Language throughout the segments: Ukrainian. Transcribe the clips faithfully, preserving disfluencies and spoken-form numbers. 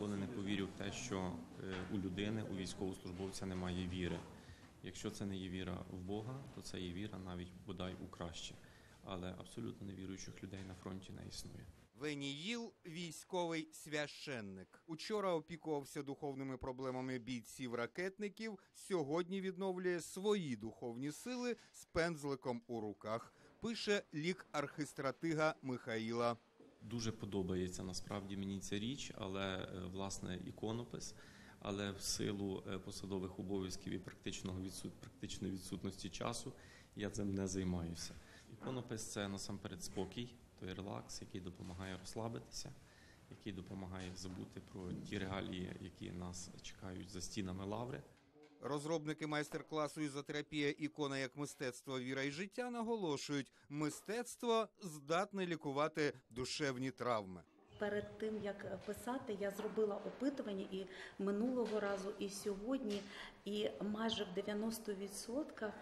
ніколи не повірю в те, що у людини, у військовослужбовця немає віри. Якщо це не є віра в Бога, то це є віра навіть бодай у краще. Але абсолютно невіруючих людей на фронті не існує. Веніїл – військовий священник. Учора опікувався духовними проблемами бійців-ракетників, сьогодні відновлює свої духовні сили з пензликом у руках, пише лік архистратига Михаїла. Дуже подобається насправді мені ця річ, але, власне, іконопис, але в силу посадових обов'язків і практичного відсут... практичної відсутності часу я цим не займаюся. Іконопис – це насамперед спокій, той релакс, який допомагає розслабитися, який допомагає забути про ті реалії, які нас чекають за стінами лаври. Розробники майстер-класу «Ізотерапія. Ікона як мистецтво, віра і життя» наголошують, мистецтво здатне лікувати душевні травми. Перед тим, як писати, я зробила опитування і минулого разу, і сьогодні, і майже в дев'яноста відсотках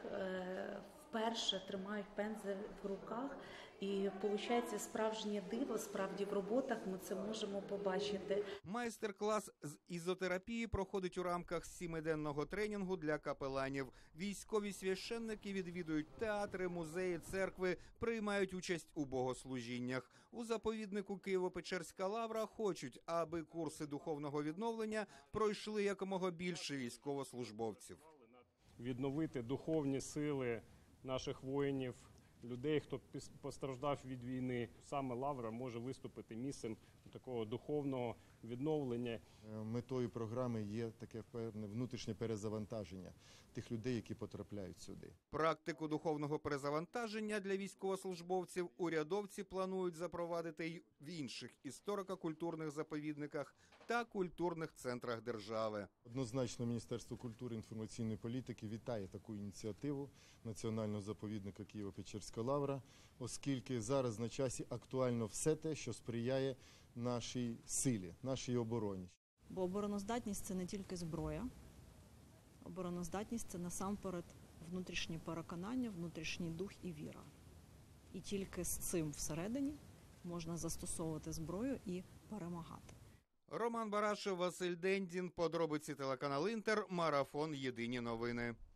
вперше тримають пензель в руках. І виходить справжнє диво, справді в роботах ми це можемо побачити. Майстер-клас з ізотерапії проходить у рамках сімиденного тренінгу для капеланів. Військові священники відвідують театри, музеї, церкви, приймають участь у богослужіннях. У заповіднику Києво-Печерська лавра хочуть, аби курси духовного відновлення пройшли якомога більше військовослужбовців. Відновити духовні сили наших воїнів, людей, хто постраждав від війни. Саме лавра може виступити місцем такого духовного відновлення. Метою програми є таке певне внутрішнє перезавантаження тих людей, які потрапляють сюди. Практику духовного перезавантаження для військовослужбовців урядовці планують запровадити й в інших історико-культурних заповідниках та культурних центрах держави. Однозначно Міністерство культури і інформаційної політики вітає таку ініціативу Національного заповідника Києво-Печерська лавра, оскільки зараз на часі актуально все те, що сприяє нашій силі, нашій обороні. Бо обороноздатність – це не тільки зброя. Обороноздатність – це насамперед внутрішні переконання, внутрішній дух і віра. І тільки з цим всередині можна застосовувати зброю і перемагати. Роман Барашев, Василь Дендін, подробиці телеканал Інтер, марафон «Єдині новини».